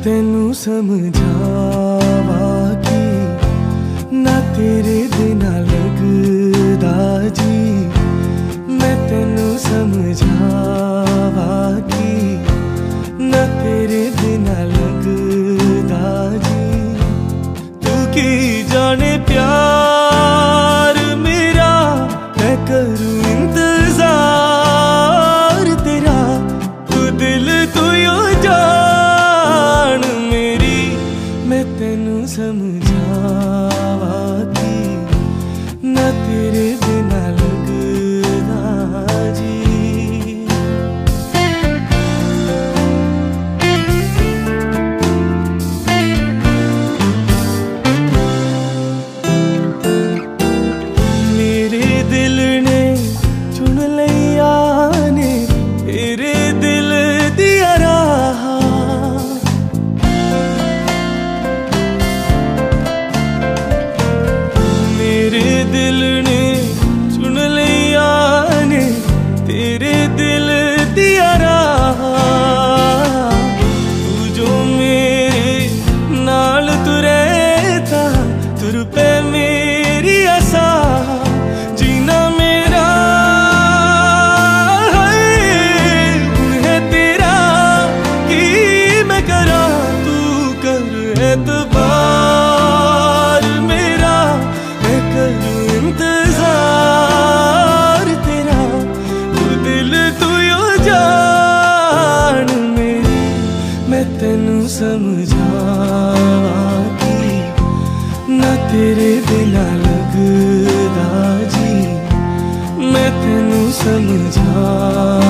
तेनू समझावा कि ना तेरे बिना लगदा जी। मैं तेनू समझावा कि ना तेरे बिना लगदा जी। तू की जाने प्यार मेरा, मैं करूँ इंतजार तेरा। तू दिल तू यो जान मेरी, मैं तेनू समझावा कि ना तेरे बिना लगदा जी। मेरे दिल ने चुन लिया ने तेरे दिल दिया राह। मेरे दिल ने चुन लिया ने तेरे दिल दिया राह। तू जो मेरे नाल तुरे था, तुर पे मेरी आसा। जीना मेरा है तेरा कि मैं करा, तू कर एतबार मेरा। मैं करूँ इंतजार तेरा, तू दिल तू यो जान मेरी। मैं तेनू समझावा कि ना तेरे बिना लगदा जी। मैं तेनू समझा